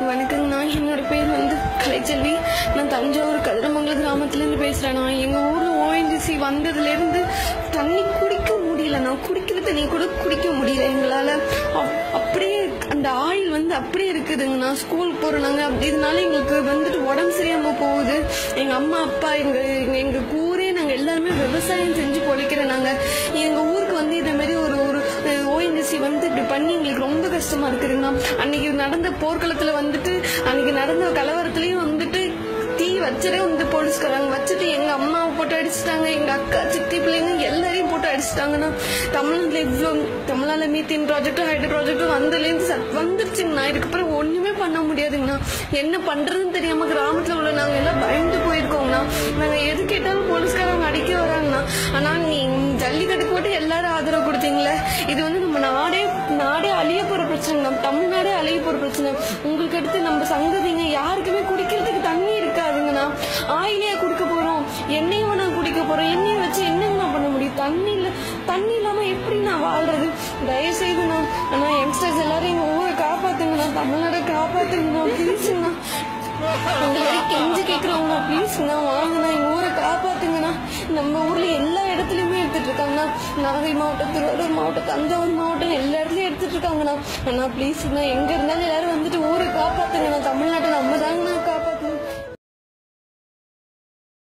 வணக்கங்கண்ணா, என்னோட பேர் கலைச்செல்வி. நான் தஞ்சாவூர் கதிரமங்கலம் கிராமத்துலேருந்து பேசுகிறேண்ணா. எங்கள் ஊரில் ஓஎன்ஜிசி வந்ததுலேருந்து தண்ணி குடிக்க முடியலண்ணா. குடிக்கிற தண்ணி கூட குடிக்க முடியல எங்களால். அப்படியே அந்த ஆயில் அப்படியே இருக்குதுங்கண்ணா. ஸ்கூல் போகிறோம் நாங்கள். இதனால எங்களுக்கு உடம்பு சரியாமல் போகுது. எங்கள் அம்மா அப்பா எங்கள் ஊரே நாங்கள் எல்லாருமே விவசாயம் செஞ்சு பொழைக்கிறோம். நாங்கள் எங்கள் ஊருக்கு இதே மாதிரி ஒரு ஓஎன்ஜிசி இப்படி பண்ணி எங்களுக்கு ரொம்ப கஷ்டமா இருக்குதுங்கண்ணா. அன்னைக்கு நடந்த போர்க்களத்துல அன்னைக்கு நடந்த கலவரத்துலயும் தீ வச்சதே போலீஸ்காரங்க வச்சுட்டு எங்க அம்மாவை போட்டு அடிச்சுட்டாங்க. எங்க அக்கா சித்தி பிள்ளைங்க எல்லாரையும் போட்டு அடிச்சுட்டாங்கண்ணா. தமிழ்நாட்டுல இவ்வளவு தமிழ்நாடு மீத்தேன் ப்ராஜெக்டும் ஹைட்ரோ ப்ராஜெக்டும் வந்துருச்சுங்கண்ணா. இதுக்கப்புறம் ஒண்ணுமே பண்ண முடியாதுங்கண்ணா. என்ன பண்றதுன்னு தெரியாம கிராமத்துல உள்ள நாங்க எல்லாம் பயந்து போயிருக்கோங்கண்ணா. நாங்க எது கேட்டாலும் போலீஸ்காரங்க அடிக்க வராங்கண்ணா. ஆனா நீ ஜல்லிக்கட்டுக்கு போட்டு எல்லாரும் ஆதரவு கொடுத்தீங்களே, இது நம்ம நாடே அழிய போற பிரச்சனை. நம்ம தமிழ்நாடே அழிய போற பிரச்சனை. உங்களுக்கு அடுத்து நம்ம சங்கதிங்க யாருக்குமே குடிக்கிறதுக்கு தண்ணி இருக்காதுங்கண்ணா. ஆயிலையா குடிக்க போறோம், எண்ணெயும் நான் குடிக்க போறோம். எண்ணெயை வச்சு என்னங்கண்ணா பண்ண முடியும்? தண்ணி இல்லாம எப்படி நான் வாழ்றது? தயவு செய்துண்ணா ஆனா யங்ஸ்டர்ஸ் எல்லாரும் எங்க ஊரை காப்பாத்துங்கண்ணா. தமிழ்நாடை காப்பாத்துங்கண்ணா. ப்ளீஸுங்கண்ணா, கெஞ்சு கேட்கிறவங்கண்ணா. ப்ளீஸ்ண்ணா வாங்கண்ணா, எங்க ஊரை காப்பாத்துங்கண்ணா. நம்ம ஊர்ல எல்லா இடத்துலயுமே எடுத்துட்டு இருக்காங்கண்ணா. நாகை மாவட்டம், திருவாரூர் மாவட்டம், தஞ்சாவூர் மாவட்டம் எல்லா இடத்துலயும் எடுத்துட்டு இருக்காங்கண்ணா. ஆனா ப்ளீஸ்ண்ணா, எங்க இருந்தாலும் எல்லாரும் ஊரை காப்பாத்துங்கண்ணா. தமிழ்நாட்டை நம்ம தாங்கண்ணா